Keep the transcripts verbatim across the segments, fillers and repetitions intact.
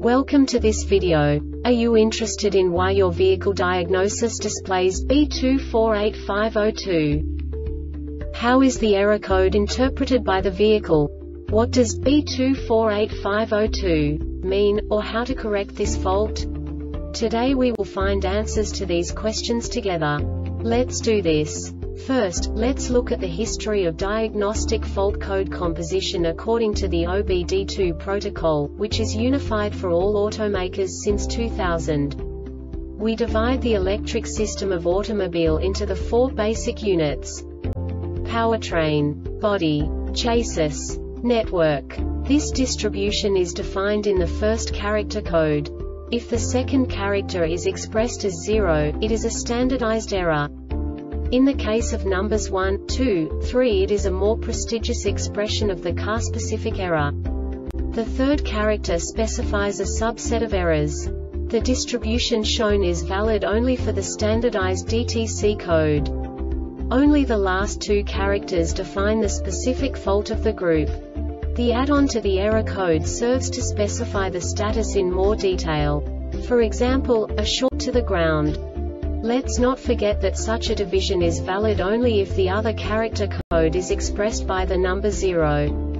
Welcome to this video. Are you interested in why your vehicle diagnosis displays B two four eight five zero two? How is the error code interpreted by the vehicle? What does B two four eight five zero two mean, or how to correct this fault? Today we will find answers to these questions together. Let's do this. First, let's look at the history of diagnostic fault code composition according to the O B D two protocol, which is unified for all automakers since two thousand. We divide the electric system of automobile into the four basic units: powertrain, body, chassis, network. This distribution is defined in the first character code. If the second character is expressed as zero, it is a standardized error. In the case of numbers one, two, three, it is a more prestigious expression of the car-specific error. The third character specifies a subset of errors. The distribution shown is valid only for the standardized D T C code. Only the last two characters define the specific fault of the group. The add-on to the error code serves to specify the status in more detail. For example, a short to the ground. Let's not forget that such a division is valid only if the other character code is expressed by the number zero.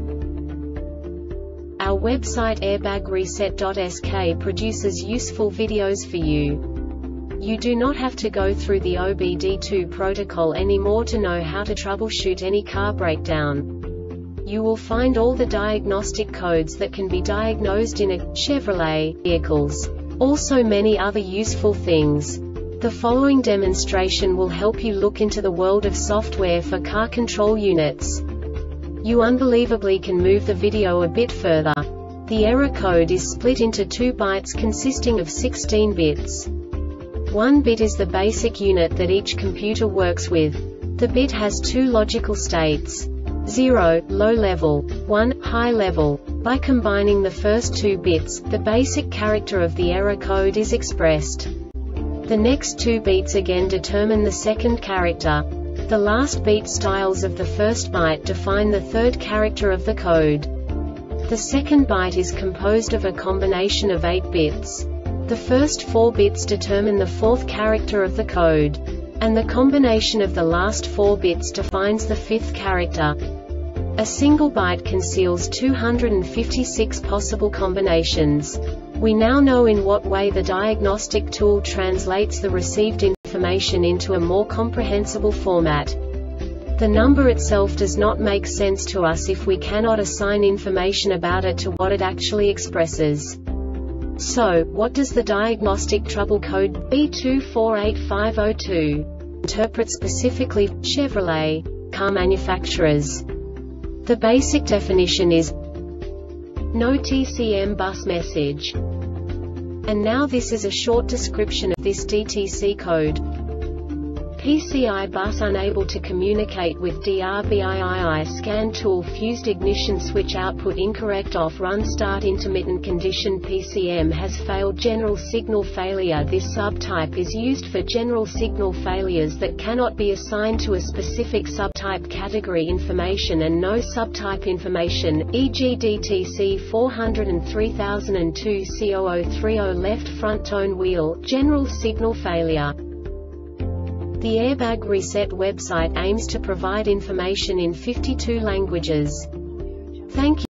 Our website airbag reset dot S K produces useful videos for you. You do not have to go through the O B D two protocol anymore to know how to troubleshoot any car breakdown. You will find all the diagnostic codes that can be diagnosed in a Chevrolet vehicles. Also many other useful things. The following demonstration will help you look into the world of software for car control units. You unbelievably can move the video a bit further. The error code is split into two bytes consisting of sixteen bits. One bit is the basic unit that each computer works with. The bit has two logical states: zero, low level, one, high level. By combining the first two bits, the basic character of the error code is expressed. The next two beats again determine the second character. The last beat styles of the first byte define the third character of the code. The second byte is composed of a combination of eight bits. The first four bits determine the fourth character of the code. And the combination of the last four bits defines the fifth character. A single byte conceals two hundred fifty-six possible combinations. We now know in what way the diagnostic tool translates the received information into a more comprehensible format. The number itself does not make sense to us if we cannot assign information about it to what it actually expresses. So, what does the diagnostic trouble code B two four eight five zero two interpret specifically for Chevrolet car manufacturers? The basic definition is no T C M bus message. And now this is a short description of this D T C code. P C I bus unable to communicate with D R B I I I scan tool fused ignition switch output incorrect off run start intermittent condition P C M has failed general signal failure. This subtype is used for general signal failures that cannot be assigned to a specific subtype category information and no subtype information, for example D T C four oh three thousand two C zero zero three zero left front tone wheel, general signal failure. The Airbag Reset website aims to provide information in fifty-two languages. Thank you.